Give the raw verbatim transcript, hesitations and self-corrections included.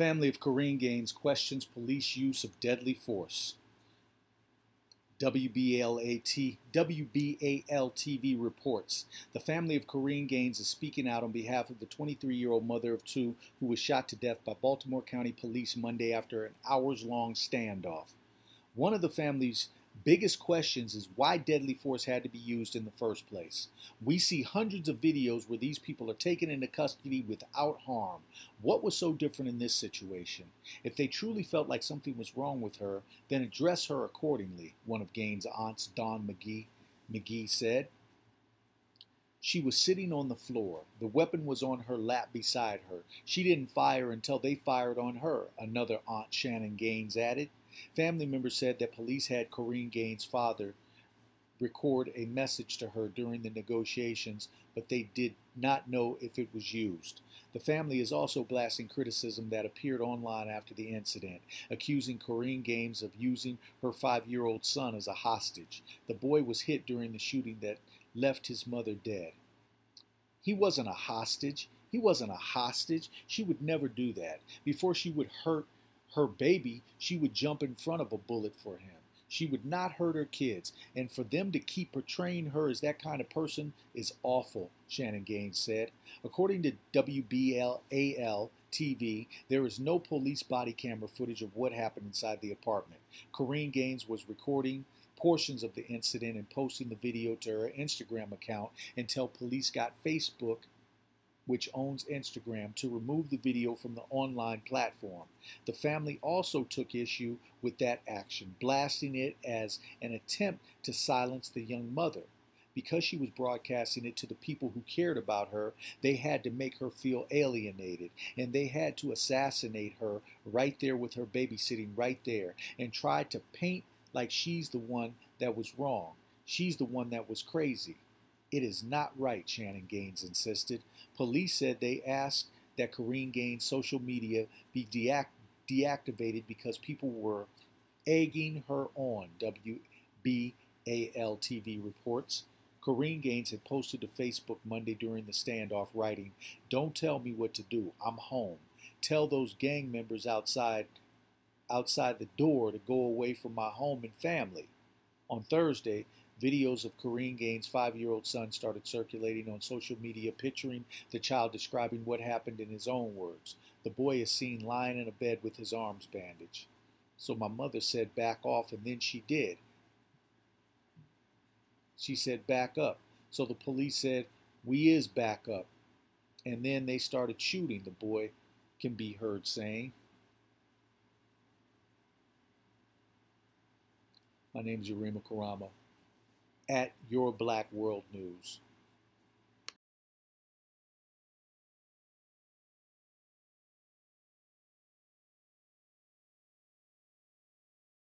Family of Corrine Gaines questions police use of deadly force. W B L A T, W B A L T V reports the family of Corrine Gaines is speaking out on behalf of the twenty-three-year-old mother of two who was shot to death by Baltimore County Police Monday after an hours-long standoff. One of the family's biggest questions is why deadly force had to be used in the first place. We see hundreds of videos where these people are taken into custody without harm. What was so different in this situation? If they truly felt like something was wrong with her, then address her accordingly, one of Gaines' aunts, Dawn McGee, McGee said. She was sitting on the floor. The weapon was on her lap beside her. She didn't fire until they fired on her, another aunt, Shannon Gaines, added. Family members said that police had Corrine Gaines' father record a message to her during the negotiations, but they did not know if it was used. The family is also blasting criticism that appeared online after the incident, accusing Corrine Gaines of using her five-year-old son as a hostage. The boy was hit during the shooting that left his mother dead. He wasn't a hostage. He wasn't a hostage. She would never do that. Before she would hurt her baby, she would jump in front of a bullet for him. She would not hurt her kids, and for them to keep portraying her as that kind of person is awful, Shannon Gaines said. According to W B L A L T V, there is no police body camera footage of what happened inside the apartment. Corrine Gaines was recording portions of the incident and posting the video to her Instagram account until police got Facebook, which owns Instagram, to remove the video from the online platform. The family also took issue with that action, blasting it as an attempt to silence the young mother. Because she was broadcasting it to the people who cared about her, they had to make her feel alienated, and they had to assassinate her right there with her baby sitting right there, and tried to paint like she's the one that was wrong. She's the one that was crazy. It is not right, Shannon Gaines insisted. Police said they asked that Corrine Gaines' social media be deact deactivated because people were egging her on, W B A L T V reports. Corrine Gaines had posted to Facebook Monday during the standoff, writing, "Don't tell me what to do. I'm home. Tell those gang members outside, outside the door to go away from my home and family." On Thursday, videos of Corrine Gaines' five-year-old son started circulating on social media, picturing the child describing what happened in his own words. The boy is seen lying in a bed with his arms bandaged. So my mother said back off, and then she did. She said back up. So the police said, we is back up. And then they started shooting, the boy can be heard saying. My name is Yurima Karama, at Your Black World News.